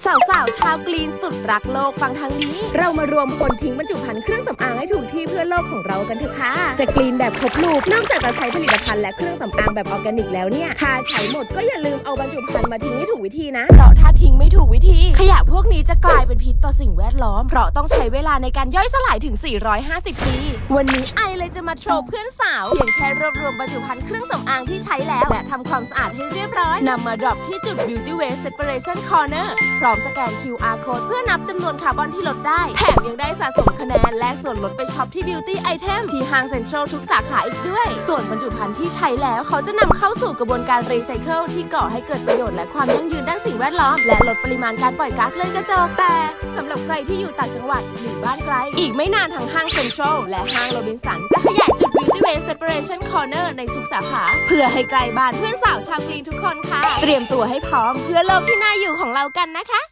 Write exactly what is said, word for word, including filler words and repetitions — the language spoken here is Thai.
สาวๆชาวกรีนสุดรักโลกฟังทางนี้เรามารวมพลทิ้งบรรจุภัณฑ์เครื่องสำอางให้ถูกที่เพื่อโลกของเรากันเถอะค่ะจะกรีนแบบครบลูปนอกจากจะใช้ผลิตภัณฑ์และเครื่องสำอางแบบออร์แกนิกแล้วเนี่ยถ้าใช้หมดก็อย่าลืมเอาบรรจุภัณฑ์มาทิ้งให้ถูกวิธีนะเพราะถ้าทิ้งไม่ถูกวิธีขยะพวกนี้จะกลายเป็นพิษต่อสิ่งแวดล้อมเพราะต้องใช้เวลาในการย่อยสลายถึงสี่ร้อยห้าสิบปีวันนี้ไอเลยจะมาโชว์เพื่อนสาวเพียงแค่รวบรวมบรรจุภัณฑ์เครื่องสำอางที่ใช้แล้วและทำความสะอาดให้เรียบร้อยนำมาดรอปที่จุด Beauty Waste Separation Corner พร้อมสแกน คิว อาร์ Code เพื่อนับจำนวนคาร์บอนที่ลดได้แถมยังได้สะสมคะแนนแลกส่วนลดไปช็อปที่ Beauty Item ที่ห้างเซ็นทรัลทุกสาขาอีกด้วยส่วนบรรจุภัณฑ์ที่ใช้แล้วเขาจะนำเข้าสู่กระบวนการรีไซเคิลที่ก่อให้เกิดประโยชน์และความยั่งยืนด้านสิ่งแวดล้อมและลดปริมาณการปล่อยก๊าซเรือนกระจกแต่สำหรับใครที่อยู่ต่างจังหวัดหรือบ้านไกลอีกไม่นานทางห้างเซ็นทรัลและห้างโรบินสันจะขยายจุด Beauty Waste Separation Corner ในทุกสาขาเพื่อให้ใกล้บ้านเพื่อนสาวชาวกรีนทุกคนค่ะเตรียมตัวให้พร้อมเพื่อโลกที่น่าอยู่ของเรากันนะคะ